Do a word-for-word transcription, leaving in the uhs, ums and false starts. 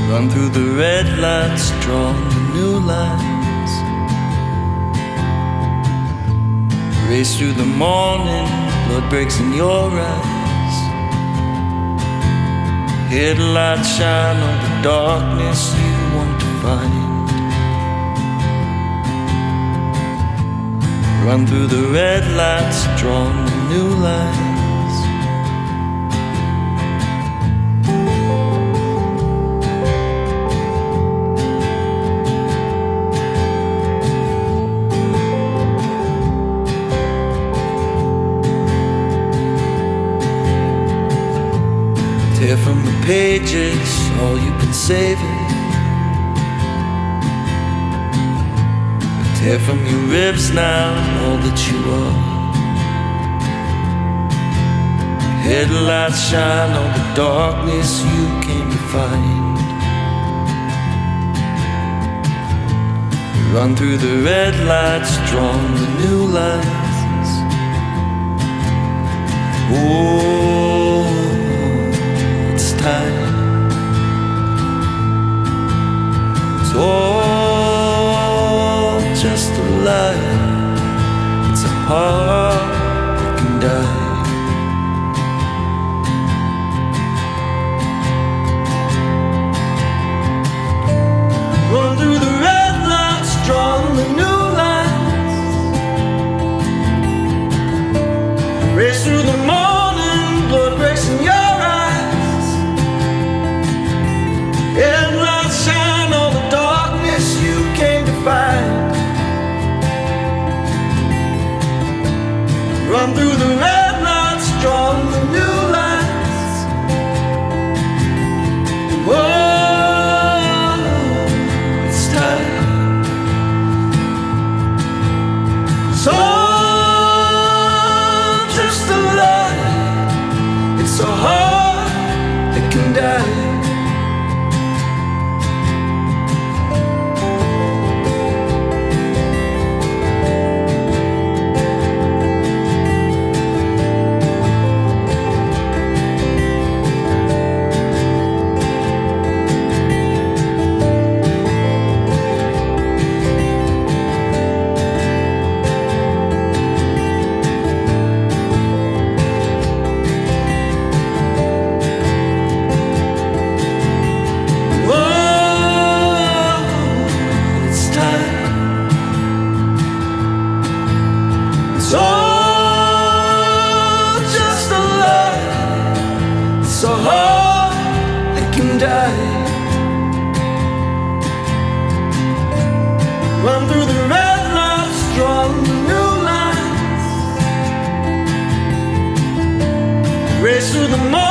Run through the red lights, drawn the new lines. Race through the morning, blood breaks in your eyes. Headlights shine on the darkness you want to find. Run through the red lights, drawn the new lines. Tear from the pages all you've been saving. Tear from your ribs now all that you are. Headlights shine on the darkness you came to find. Run through the red lights, drawn the new lines. Oh, time. It's all just a lie. It's a heart that can die. Run through the red lights, drawn the new lines. Race through the morning, blood breaks in your headlights shine on the darkness you came to find. Run through the red lights, drawn the new lines. Whoa, it's time. It's all just a lie. It's so hard it can die. Run through the red lights, drawn the new lines. Race through the morning.